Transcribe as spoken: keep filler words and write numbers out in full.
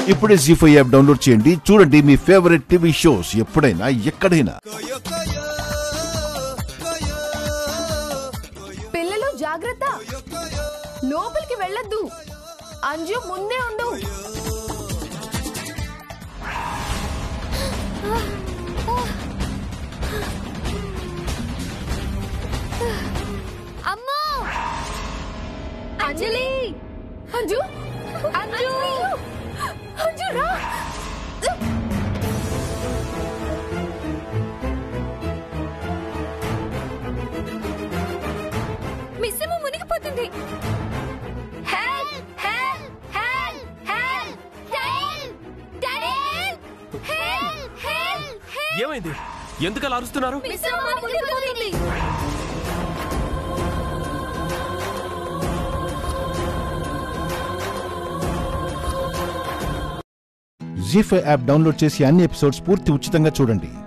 ఇప్పుడే G five app download చేయండి, చూడండి మీ ఫేవరెట్ టీవీ షోస్ ఎప్పుడైనా ఎక్కడైనా. పిల్లలు జాగ్రత్త, లోపలికి వెళ్ళొద్దు. అంజు ముందే ఉండు. అమ్మా అంజలి, అంజు అంజు అంజు రా. మిస్ ఏమో మునిగిపోతుంది. ఏమైంది? ఎందుకు అలా అరుస్తున్నారు? జీ ఫైవ్ యాప్ డౌన్లోడ్ చేసి అన్ని ఎపిసోడ్స్ పూర్తి ఉచితంగా చూడండి.